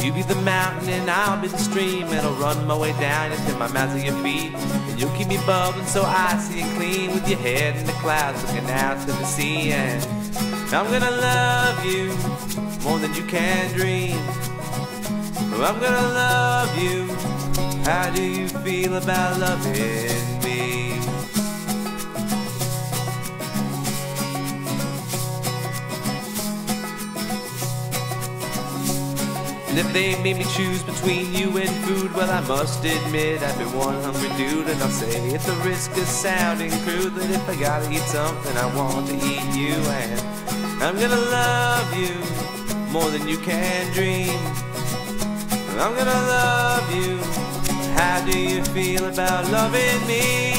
You be the mountain and I'll be the stream, and I'll run my way down until my mouth at your feet. And you'll keep me bubbling so icy and clean, with your head in the clouds looking out to the sea. And I'm gonna love you more than you can dream. I'm gonna love you. How do you feel about loving me? And if they made me choose between you and food, well, I must admit I've been one hungry dude. And I'll say at the risk of sounding crude that if I gotta eat something, I want to eat you. And I'm gonna love you more than you can dream. I'm gonna love you. How do you feel about loving me?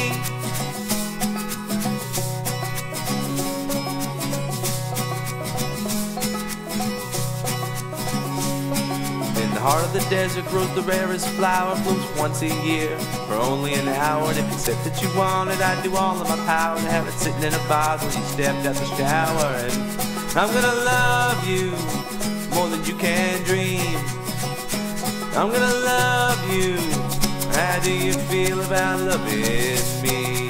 In the heart of the desert grows the rarest flower, blooms once a year for only an hour. And if you said that you want it, I'd do all of my power to have it sitting in a vase when you stepped out the shower. And I'm gonna love you more than you can dream. I'm gonna love you. How do you feel about loving me?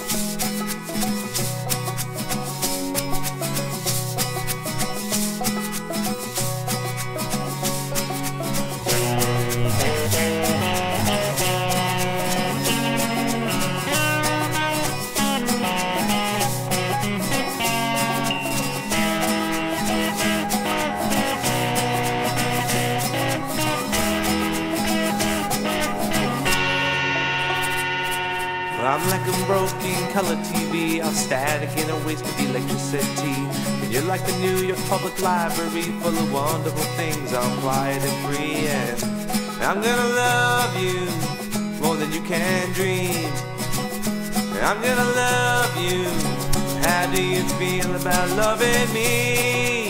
I'm like a broken color TV, all static in a waste of electricity. And you're like the New York Public Library, full of wonderful things, all quiet and free. And I'm gonna love you more than you can dream. And I'm gonna love you. How do you feel about loving me?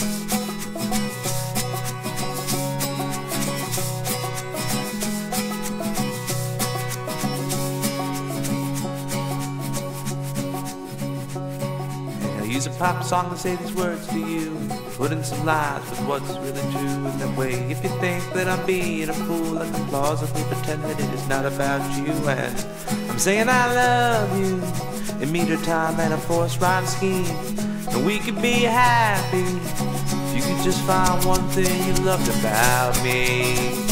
Use a pop song and say these words to you, put in some lies with what's really true. In that way, if you think that I'm being a fool, I can plausibly pretend that it is not about you. And I'm saying I love you in meter time and a forced rhyme scheme. And we could be happy if you could just find one thing you loved about me.